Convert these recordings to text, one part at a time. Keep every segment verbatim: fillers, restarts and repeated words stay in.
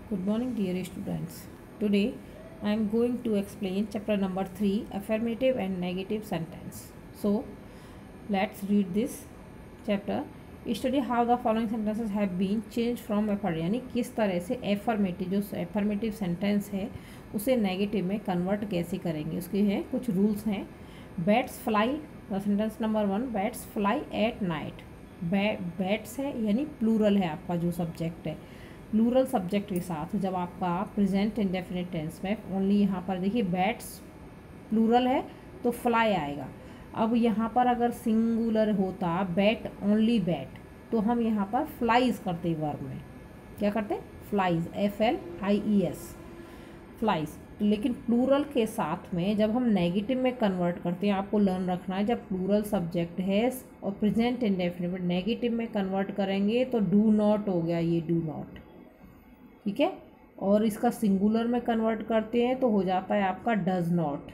Good morning, dear students. Today I am going to explain chapter number three, affirmative and negative sentence. So let's read this chapter. Study how the following sentences have been changed from affirmative, यानी किस तरह से affirmative जो affirmative sentence है उसे negative में convert कैसे करेंगे, उसके हैं कुछ rules हैं. Bats fly, the sentence number one, bats fly at night. Bats है यानी प्लूरल है आपका जो सब्जेक्ट है, प्लूरल सब्जेक्ट के साथ जब आपका प्रेजेंट इंडेफिनिट टेंस में ओनली यहाँ पर देखिए बैट्स प्लूरल है तो फ्लाई आएगा. अब यहाँ पर अगर सिंगुलर होता बैट ओनली बैट तो हम यहाँ पर फ्लाइज करते वर्ब में, क्या करते flies, F L I E S flies. लेकिन प्लूरल के साथ में जब हम नेगेटिव में कन्वर्ट करते हैं, आपको लर्न रखना है जब प्लूरल सब्जेक्ट है और प्रेजेंट इंडेफिनिट नेगेटिव में कन्वर्ट करेंगे तो डू नॉट हो गया, ये डू नॉट, ठीक है. और इसका सिंगुलर में कन्वर्ट करते हैं तो हो जाता है आपका डज नॉट,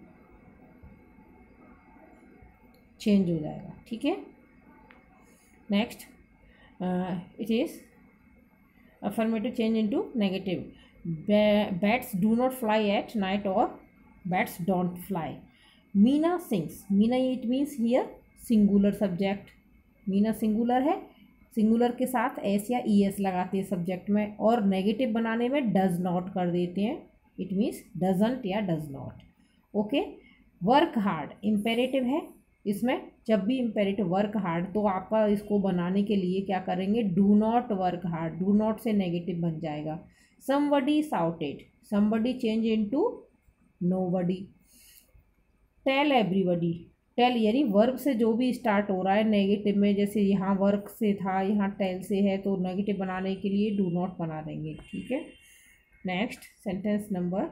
चेंज हो जाएगा, ठीक है. Next it is affirmative change into negative. Bats do not fly at night or bats don't fly. Meena sings. Meena it means here singular subject. Meena singular है, सिंगुलर के साथ S या E S लगाते हैं subject में और negative बनाने में डज नॉट कर देते हैं. इट मीन्स डजंट या does not. Okay. Work hard imperative है, इसमें जब भी इम्पेरेटिव वर्क हार्ड तो आपका इसको बनाने के लिए क्या करेंगे, do not work hard, do not से नेगेटिव बन जाएगा. somebody shouted, somebody change into nobody. tell everybody, tell यानी वर्ब से जो भी स्टार्ट हो रहा है नेगेटिव में, जैसे यहाँ वर्क से था यहाँ टेल से है तो नेगेटिव बनाने के लिए डू नॉट बना देंगे, ठीक है. Next sentence number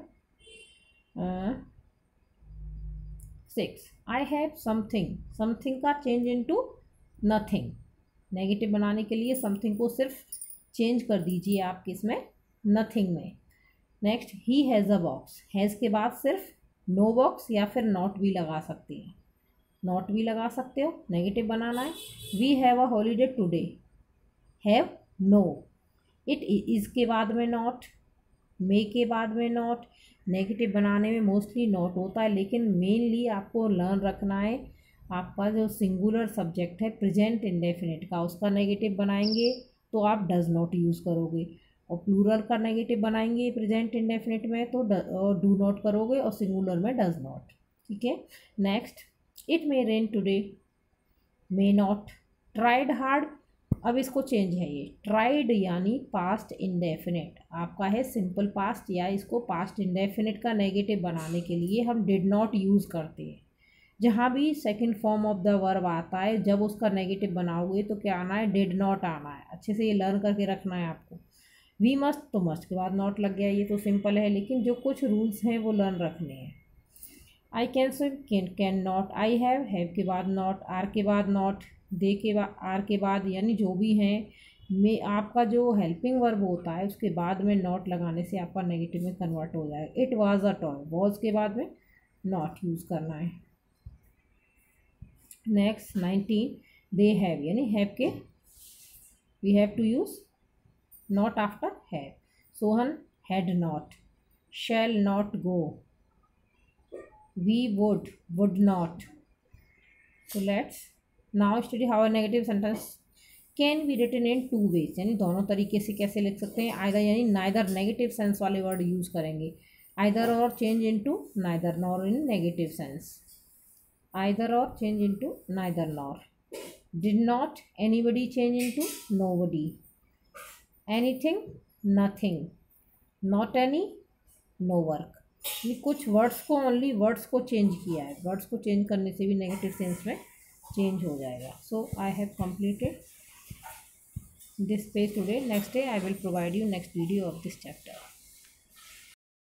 six. I have something, something का चेंज इनटू नथिंग. नेगेटिव बनाने के लिए समथिंग को सिर्फ चेंज कर दीजिए आप किसमें, नथिंग में. Next he has a box, has के बाद सिर्फ नो बॉक्स या फिर नॉट भी लगा सकते हैं, नॉट भी लगा सकते हो, नेगेटिव बनाना है. We have a holiday today, have no, it is के बाद में नॉट, मे के बाद में नॉट. नेगेटिव बनाने में मोस्टली नॉट होता है, लेकिन मेनली आपको लर्न रखना है आपका जो सिंगुलर सब्जेक्ट है प्रेजेंट इंडेफिनिट का, उसका नेगेटिव बनाएंगे तो आप डज नॉट यूज़ करोगे, और प्लूरल का नेगेटिव बनाएंगे प्रेजेंट इंडेफिनिट में तो डू नॉट करोगे और सिंगुलर में डज नॉट, ठीक है. Next it may rain today, may not. Tried hard, अब इसको चेंज है, ये ट्राइड यानी पास्ट इंडेफिनिट आपका है सिंपल पास्ट, या इसको पास्ट इंडेफिनिट का नेगेटिव बनाने के लिए हम डिड नॉट यूज़ करते हैं. जहाँ भी second form of the verb आता है जब उसका नेगेटिव बनाओगे तो क्या आना है, डिड नॉट आना है. अच्छे से ये लर्न करके रखना है आपको. वी मस्ट तो मस्ट के बाद नॉट लग गया, ये तो सिंपल है, लेकिन जो कुछ रूल्स हैं वो लर्न रखने हैं. I can swim, can can not. I have, have के बाद नॉट, आर के बाद नॉट, दे के बाद आर के बाद, यानी जो भी हैं में आपका जो हेल्पिंग वर्ब होता है उसके बाद में नॉट लगाने से आपका नेगेटिव में कन्वर्ट हो जाएगा. It was a toy, was के बाद में नॉट यूज़ करना है. Next nineteen. दे हैव यानी हैव के we have to use not after have. Sohan had not. Shall not go. We would, would not. So let's now study how a negative sentence can be written in two ways. यानी दोनों तरीके से कैसे लिख सकते हैं. either यानी neither negative sense वाले वर्ड यूज़ करेंगे, either or change into neither nor in negative sense. either or change into neither nor. did not anybody change into nobody. Anything nothing, not any no work. ये कुछ words को only words को change किया है, words को change करने से भी नेगेटिव सेंस में चेंज हो जाएगा. So I have completed this page today. Next day I will provide you next video of this chapter.